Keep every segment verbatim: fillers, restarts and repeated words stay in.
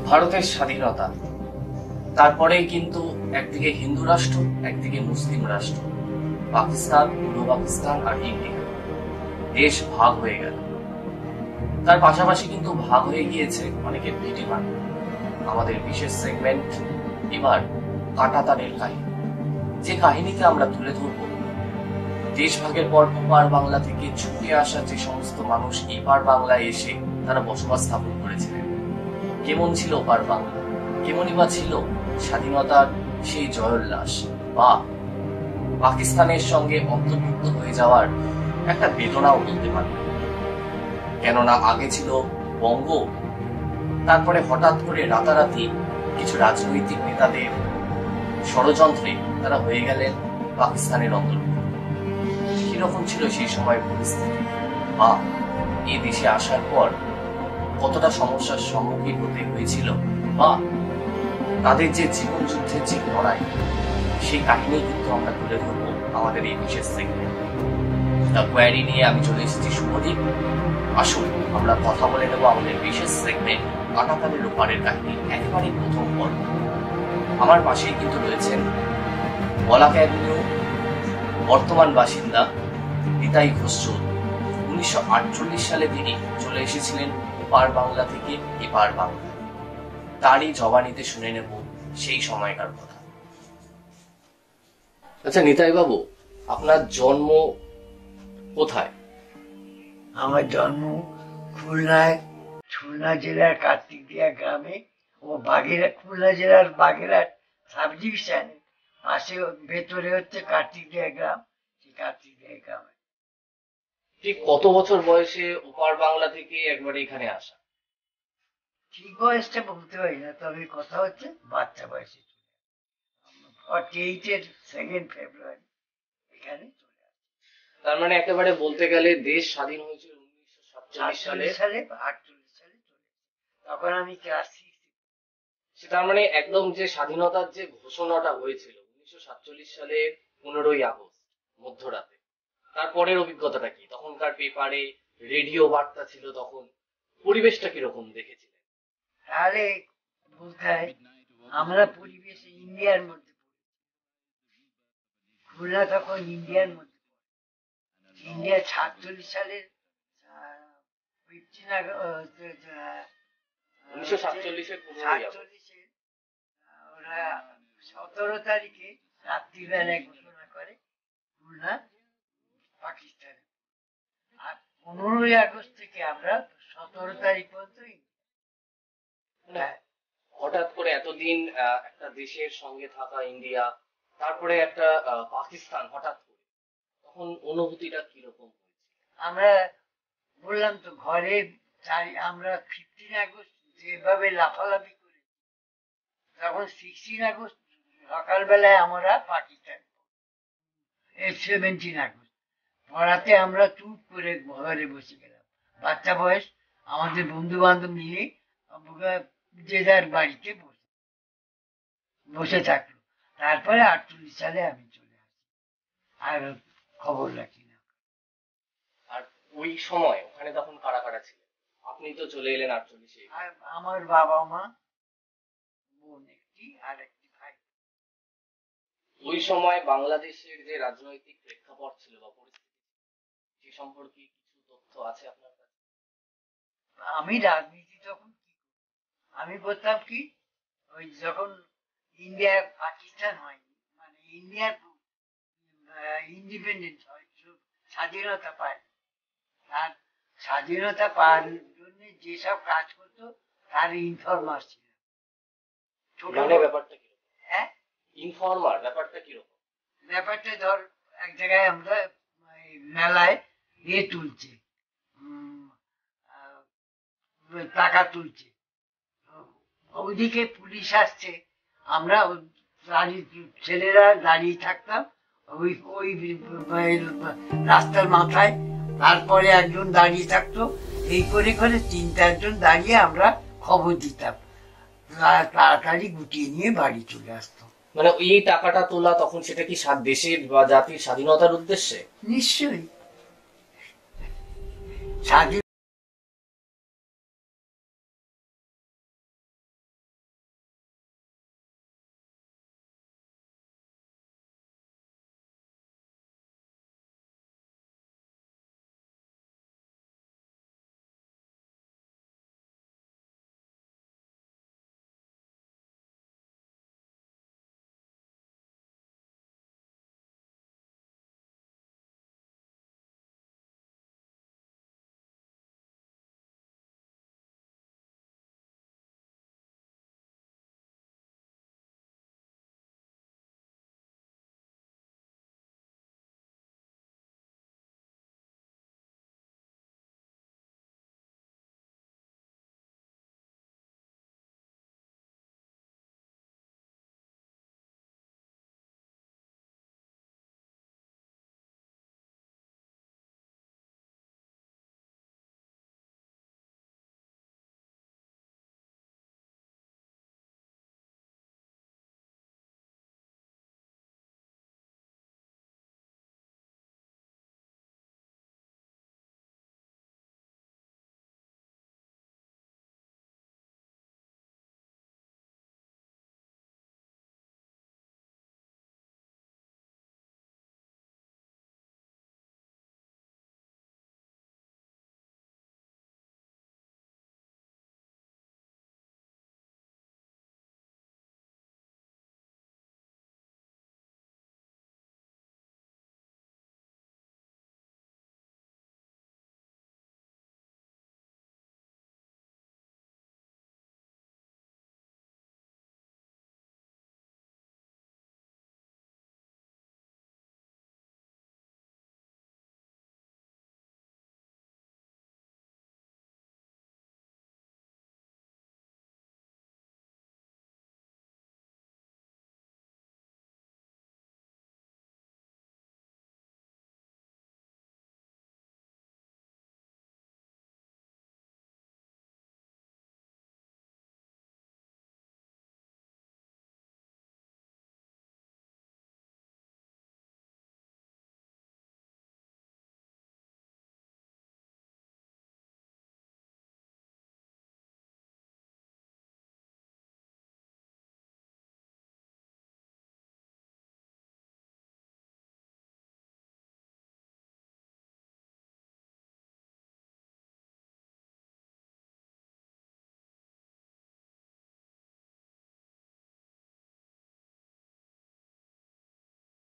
ভারতের স্বাধীনতা, তারপরেই কিন্তু একদিকে হিন্দু রাষ্ট্র, একদিকে মুসলিম রাষ্ট্র, পাকিস্তান, পূর্ব পাকিস্তান আর ইন্ডিয়া, দেশ ভাগ হয়ে গেল। তার পাশাপাশি কিন্তু ভাগ হয়ে গিয়েছে অনেকের ভিটিমার। আমাদের বিশেষ সেগমেন্ট এবার কাঁটাতারের কাহিনী, যে কাহিনীতে আমরা তুলে ধরব দেশ ভাগের পর ওপার বাংলা থেকে ছুটে আসা যে সমস্ত মানুষ এপার বাংলায় এসে তারা বসবাস স্থাপন করেছিলেন। কেমন ছিল ওপার বাংলা, কেমনই বা ছিল স্বাধীনতার সেই জয়োল্লাস, বা পাকিস্তানের সঙ্গে অন্তর্ভুক্ত হয়ে যাওয়ার একটা বেদনাও বলতে পারে। কেননা আগে ছিল বঙ্গ, তারপরে হঠাৎ করে রাতারাতি কিছু রাজনৈতিক নেতাদের ষড়যন্ত্রে তারা হয়ে গেলেন পাকিস্তানের অন্তর্ভুক্ত। কিরকম ছিল সেই সময় পরিস্থিতি, বা এই দেশে আসার পর কতটা সমস্যার সম্মুখীন হতে হয়েছিল, বা তাদের যে জীবন যুদ্ধের যে লড়াই, সেই কাহিনী কিন্তু আমরা তুলে ধরবো আমাদের এই বিশেষ সেগমেন্ট দ্য কোয়ারি নিয়ে। আমি চলে এসেছি শুভদীপ। আসুন আমরা কথা বলে নেব আমাদের বিশেষ সেগমেন্ট কাঁটাতারের ওপারের কাহিনী একেবারে প্রথম পর্ব। আমার পাশেই কিন্তু রয়েছেন বলাক অ্যাভিনিউ বর্তমান বাসিন্দা নিতাই ঘোষ চৌধুরী। উনিশশো আটচল্লিশ সালে তিনি চলে এসেছিলেন ওপার বাংলা থেকে এপার বাংলা। তারই জবানিতে শুনে নেব সেই সময়কার কথা। আচ্ছা নিতাই বাবু, আপনার জন্ম কোথায়? আমার জন্ম খুলনায়, খুলনা জেলার কার্তিকদিয়া গ্রামে ও বাগেরহাট, খুলনা জেলার বাগেরহাট সাব ডিভিশনে পাশে ভেতরে হচ্ছে কার্তিকদিয়া গ্রাম। সেই কার্তিকদিয়া গ্রামে। ঠিক কত বছর বয়সে ওপার বাংলা থেকে একবারে এখানে আসা? ঠিক বয়সটা বলতে পারি না, তবে কথা হচ্ছে বাচ্চা বয়সে ফর্টি এইট এর সেকেন্ড ফেব্রুয়ারি এখানে চলে আসে। তার মানে একেবারে বলতে গেলে দেশ স্বাধীন হয়েছিল উনিশশো সাতচল্লিশ সালে সালে আটচল্লিশ সালে চলে, তখন আমি ক্লাস সিক্স। তার মানে একদম যে স্বাধীনতার যে ঘোষণাটা হয়েছিল উনিশশো সাতচল্লিশ সালের পনেরোই আগস্ট মধ্যরাতে, তারপরের অভিজ্ঞতাটা কি? তখনকার পেপারে রেডিও বার্তা ছিল, তখন পরিবেশটা কিরকম দেখেছিলেন? তাহলে বলতে হয় আমরা পরিবেশে ইন্ডিয়ার মধ্যে, খুলনা তখন ইন্ডিয়ার মধ্যে, ইন্ডিয়া সাতচল্লিশ সালের ফিফটিন উনিশশো সাতচল্লিশের সাতচল্লিশে ওরা সতেরো তারিখে রাত্রিবেলায় ঘোষণা করে খুলনা পাকিস্তানে। আর পনেরোই আগস্ট থেকে আমরা সতেরো তারিখ পর্যন্ত হঠাৎ করে এতদিন একটা দেশের সঙ্গে থাকা ইন্ডিয়া, তারপরে একটা পাকিস্তান, হঠাৎ করে তখন অনুভূতিটা কিরকম? আমরা বললাম তো ঘরে আমরা ফিফটিন আগস্ট যেভাবে লাফালাফি করি, তখন সিক্সটিন আগস্ট সকালবেলায় আমরা পাকিস্তান, সেভেন্টিন আগস্ট পড়াতে আমরা চুপ করে ঘরে বসে গেলাম। বাচ্চা বয়স, আমাদের বন্ধু বান্ধব মিলে যে যার বাড়িতে বসে বসে থাকলো। তারপরে আটচল্লিশ সালে আমি চলে আসি, আর খবর রাখি না। আর ওই সময় ওখানে তখন কারা কারা ছিল? আপনি তো চলে এলেন আটচল্লিশে। আমার বাবা মা, বোন একটি আর একটি ভাই। ওই সময় বাংলাদেশের যে রাজনৈতিক প্রেক্ষাপট ছিল বা পরিস্থিতি, সে সম্পর্কে কিছু তথ্য আছে আপনার কাছে? আমি রাজনীতি তখন কি, আমি করতাম কি, ওই যখন ইন্ডিয়া পাকিস্তান হয়নি, মানে ইন্ডিয়ার ইন্ডিপেন্ডেন্স হয়, স্বাধীনতা পায়, তার স্বাধীনতা পাওয়ার জন্য যেসব কাজ করতো তার ইনফরমার ছিল। ব্যাপারটা কিরকম? হ্যাঁ, ইনফরমার ব্যাপারটা কিরকম? ব্যাপারটা ধর এক জায়গায় আমরা মেলায় ইয়ে তুলছে, টাকা তুলছে, ওইদিকে পুলিশ আসছে, আমরা ছেলেরা দাঁড়িয়ে থাকতাম ওই ওই রাস্তার মাথায়, তারপরে একজন দাঁড়িয়ে থাকতো, এই করে করে তিন চারজন দাঁড়িয়ে আমরা খবর দিতাম, তাড়াতাড়ি গুটিয়ে নিয়ে বাড়ি চলে আসতো। মানে এই টাকাটা তোলা তখন সেটা কি দেশের বা জাতির স্বাধীনতার উদ্দেশ্যে? নিশ্চয়ই স্বাধীন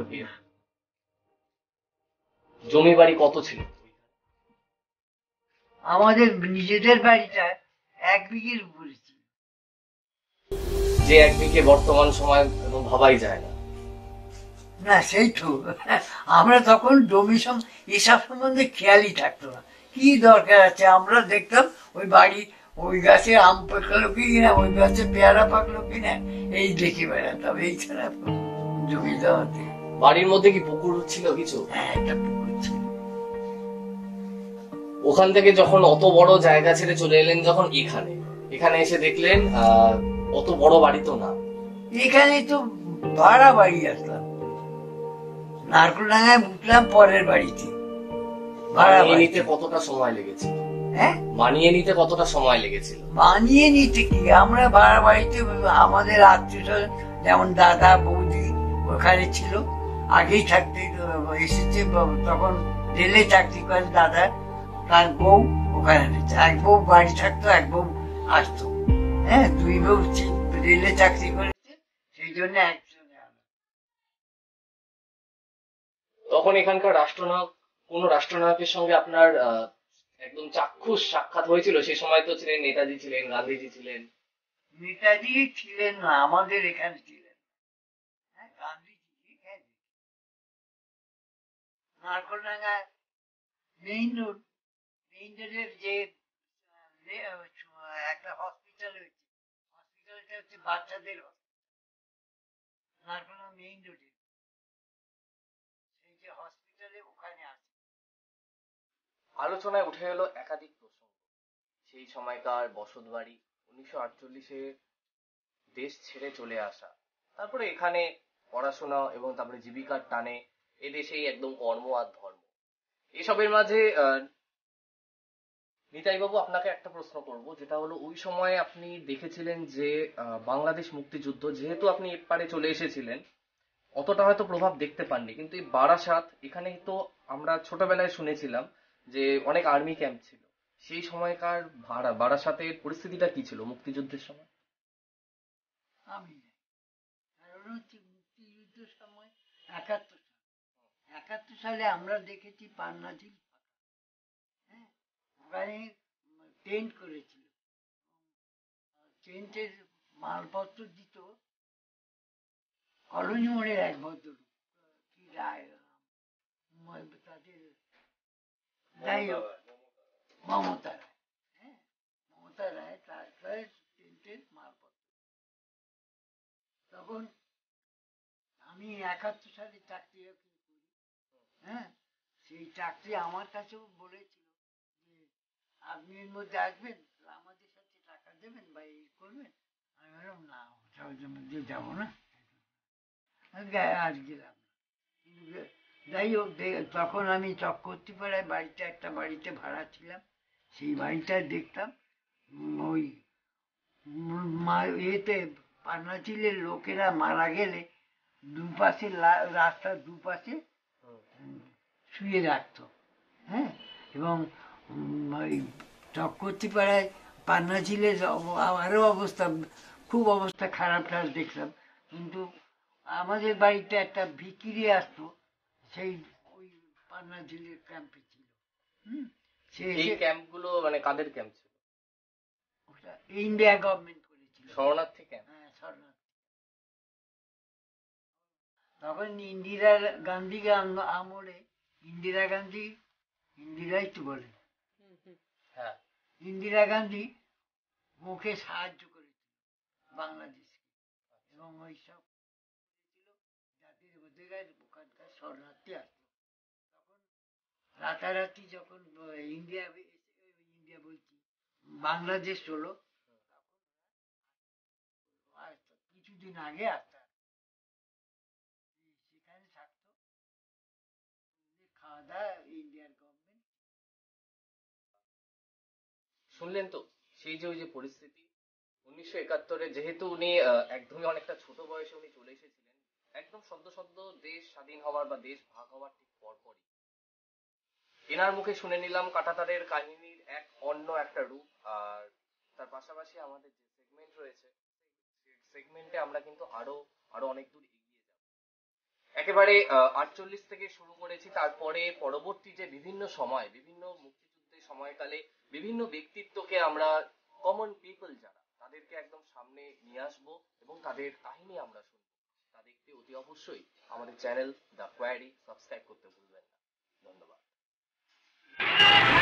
বিয়ে। জমি বাড়ি কত ছিল? আমাদের নিজেদের বাড়িটা এক বিঘের উপরে ছিল। যে এক বিঘে বর্তমান সময় ভাবাই যায় না। না সেই তো, আমরা তখন জমি সম এসব সম্বন্ধে খেয়ালই থাকতো না, কি দরকার আছে, আমরা দেখতাম ওই বাড়ি ওই গাছে আম পাকলো কিনা, ওই গাছে পেয়ারা পাকলো কিনা, এই দেখে বেড়াতাম, এই ছাড়া জমি দেওয়াতে। বাড়ির মধ্যে কি পুকুর ছিল কিছু? হ্যাঁ, একটা পুকুর ছিল। ওখান থেকে যখন অত বড় জায়গা ছেড়ে চলে এলেন, যখন এখানে এখানে এসে দেখলেন আহ অত বড় বাড়ি তো না। এখানে তো ভাড়া বাড়ি আসলাম, নারকোলডাঙ্গায় উঠলাম পরের বাড়িতে। ভাড়া মানিয়ে বাড়িতে নিতে কতটা সময় লেগেছিল? হ্যাঁ, মানিয়ে নিতে কতটা সময় লেগেছিল? মানিয়ে নিতে কি, আমরা ভাড়া বাড়িতে আমাদের আত্মীয় স্বজন যেমন দাদা বৌদি ওখানে ছিল, আগেই থাকতে এসেছে, তখন রেলে চাকরি করে দাদা, তার বউ ওখানে রয়েছে, এক বউ বাড়ি থাকতো, এক বউ আসতো। হ্যাঁ, দুই বউ রেলে চাকরি করেছে, সেই জন্য একজনে আলো। তখন এখানকার রাষ্ট্রনায়ক, কোন রাষ্ট্রনায়কের সঙ্গে আপনার আহ একদম চাক্ষুষ সাক্ষাৎ হয়েছিল? সেই সময় তো ছিলেন নেতাজি, ছিলেন গান্ধীজি, ছিলেন। নেতাজি ছিলেন না, আমাদের এখানে ছিলেন। হ্যাঁ, গান্ধীজি এখানে নারকোলডাঙ্গা মেইন রোড, মেইন রোডের যে একটা হসপিটাল হয়েছে, হসপিটালটা হচ্ছে বাচ্চাদের নারকোলডাঙ্গা মেইন রোডে, সেই যে হসপিটালে ওখানে আছে। আলোচনায় উঠে এলো একাধিক প্রসঙ্গ, সেই সময়কার বসত বাড়ি, উনিশশো আটচল্লিশে দেশ ছেড়ে চলে আসা, তারপরে এখানে পড়াশোনা এবং তারপরে জীবিকার টানে এদেশেই একদম কর্ম আর ধর্ম। এসবের মাঝে আহ নিতাই বাবু, আপনাকে একটা প্রশ্ন করব, যেটা হলো ওই সময় আপনি দেখেছিলেন যে আহ, বাংলাদেশ মুক্তিযুদ্ধ, যেহেতু আপনি এপারে চলে এসেছিলেন অতটা হয়তো প্রভাব দেখতে পাননি, কিন্তু এই বারাসাত এখানে তো আমরা ছোটবেলায় শুনেছিলাম যে অনেক আর্মি ক্যাম্প ছিল। সেই সময়কার ভাড়া বারাসাতের পরিস্থিতিটা কি ছিল মুক্তিযুদ্ধের সময়? আমি কারণ হচ্ছে মুক্তিযুদ্ধের সময় একাত্তর সাল, একাত্তর সালে আমরা দেখেছি পান্নাজি, হ্যাঁ, ওখানে টেন্ট করেছিল, টেন্টের মালপত্র দিত কলোনি মোড়ের এক ভদ্রলোক, কি রায় তাদের, যাই হোক মমতা রায়, হ্যাঁ, মমতা রায় তারপরে টেন্টের মালপত্র। তখন আমি একাত্তর সালে চাকরি করি, হ্যাঁ, সেই চাকরি আমার কাছেও বলেছিল যে আপনি এর মধ্যে আসবেন, আমাদের সাথে টাকা দেবেন বা এই করবেন। আমি বললাম না, ওটার মধ্যে যাবো না, আর গেলাম। যাই হোক, তখন আমি চক্রবর্তীপাড়ায় বাড়িতে, একটা বাড়িতে ভাড়া ছিলাম, সেই বাড়িটায় দেখতাম ওই এতে পান্নাচিলের লোকেরা মারা গেলে দুপাশে রাস্তার দুপাশে শুয়ে রাখতো, হ্যাঁ, এবং ওই চক্রবর্তীপাড়ায় পান্নাচিলের আরো অবস্থা, খুব অবস্থা খারাপ টারাপ দেখলাম, কিন্তু আমাদের বাড়িতে একটা ভিকিরি আসতো, সেই ওই পান্নাচিলের ক্যাম্পে ছিল। হম, এই ক্যাম্পগুলো মানে কাদের ক্যাম্প ছিল? ওটা ইন্ডিয়া গভর্নমেন্ট করেছিল, শরণার্থী ক্যাম্প। হ্যাঁ, শরণার্থী। তখন ইন্দিরা গান্ধী আমলে, ইন্দিরা গান্ধী, ইন্দিরাই তো বলে, হ্যাঁ, ইন্দিরা গান্ধী মুখে সাহায্য করেছিল বাংলাদেশকে, এবং ওই সব জাতির অধিকার ওখানকার শরণার্থী আসতো। তখন রাতারাতি যখন ইন্ডিয়া ইন্ডিয়া বলছি বাংলাদেশ হলো, কিছুদিন আগে আসতে সেখানে থাকতো, খাওয়া দাওয়া ইন্ডিয়ান গভর্নমেন্ট। শুনলেন তো সেই যে ওই যে পরিস্থিতি উনিশশো একাত্তরে, যেহেতু উনি একদমই অনেকটা ছোট বয়সে উনি চলে এসেছিলেন, একদম সদ্য সদ্য দেশ স্বাধীন হওয়ার বা দেশ ভাগ হওয়ার ঠিক পরপরই। এনার মুখে শুনে নিলাম কাঁটাতারের কাহিনীর এক অন্য একটা রূপ, আর তার পাশাপাশি আমাদের যে সেগমেন্ট রয়েছে, সেগমেন্টে আমরা কিন্তু আরো আরো অনেক দূর এগিয়ে যাব। একেবারে আহ, আটচল্লিশ থেকে শুরু করেছি, তারপরে পরবর্তী যে বিভিন্ন সময়, বিভিন্ন মুক্তিযুদ্ধের সময়কালে বিভিন্ন ব্যক্তিত্বকে আমরা, কমন পিপল যারা, তাদেরকে একদম সামনে নিয়ে আসবো এবং তাদের কাহিনী আমরা শুনবো। তা দেখতে অতি অবশ্যই আমাদের চ্যানেল দ্য কোয়ারি সাবস্ক্রাইব করতে ভুলবেন না। ধন্যবাদ।